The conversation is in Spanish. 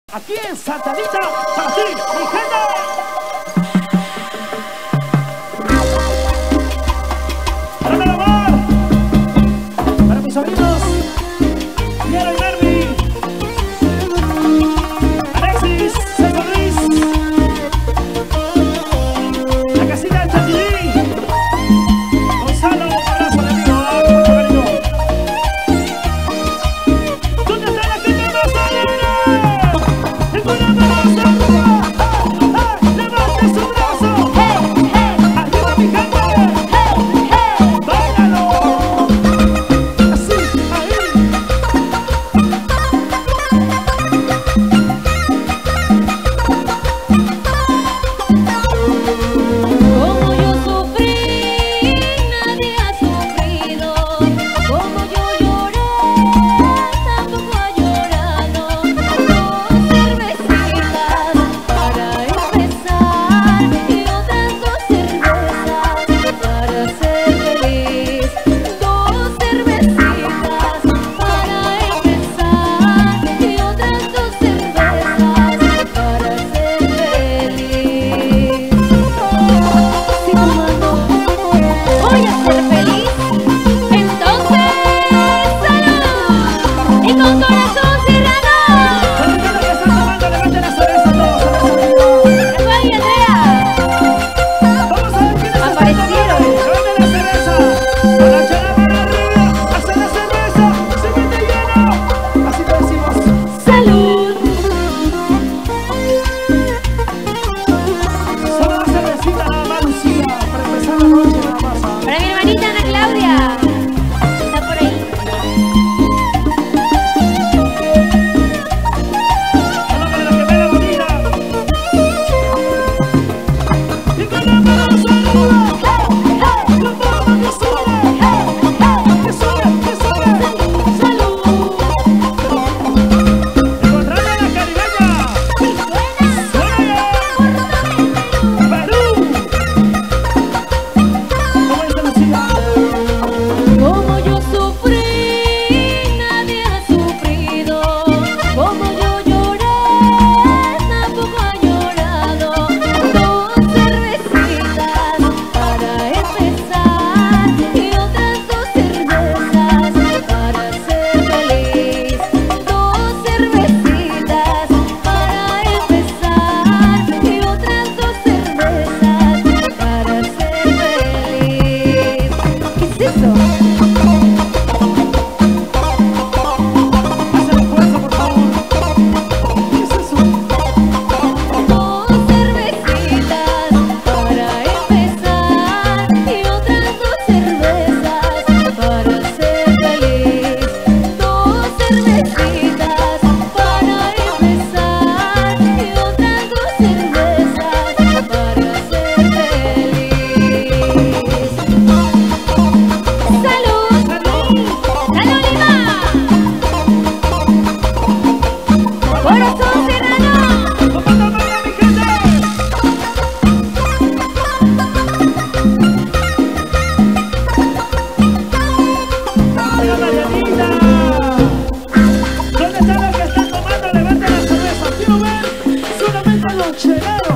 Aquí en Santa Anita, para ti, mi gente. Para Melamar, para mis sobrinos, Piero y Nervi, Alexis, César Luis, la casita de Chantilly, Gonzalo, un abrazo de amigo, mucho cariño. ¿Dónde está la gente más alegre? ¡Ninguna menos arriba! ¡Levante su brazo! ¡Arriba mi gente! ¡Báilalo! Así, ahí. Como yo sufrí, nadie ha sufrido. Como yo lloré, tampoco ha llorado. Dos cervecitas para empezar y otras dos cervezas para ser feliz. Dos cervecitas para empezar y otras dos cervezas para ser feliz. Si tomando voy a ser feliz, entonces salud y con corazón cerrado. ¿Dónde está la que está tomando? Levanten la cerveza todos, amigos. Eduardo y Andrea Vamos a ver quiénes están aparecieron. tomando. Levanten la cerveza. Con la chela para arriba. Hasta la cerveza. Se mete lleno. Así te decimos. Salud. Solo una cervecita nada más, Lucía. Para empezar la noche nada más. Para mi hermanita Ana Claudia, está por ahí. Solo para la gemela bonita. Y con la mano arriba. La palma que sube. Que sube, que sube. Salud. Encontrando a la caribeña. ¡Suena! ¡Perú! ¿Cómo está, Lucía? Como yo sufrí, nadie ha sufrido. Como yo lloré, tampoco ha llorado. Dos cervecitas para empezar y otras dos cervezas para ser feliz. Dos cervecitas para empezar y otras dos cervezas para ser feliz. ¿Qué es eso? Hazle fuerza, por favor. ¿Qué es eso? Dos cervecitas para empezar y otras dos cervezas para ser feliz. Dos cervecitas para empezar y otras dos cervezas para ser feliz. ¡Salud! ¡Salud, Lima! ¡Corazón serrano! ¡Tomando mano, mi gente! ¡Ay, Marianita! ¿Dónde están los que están tomando? Levanten la cerveza. Quiero ver solamente a los cheleros.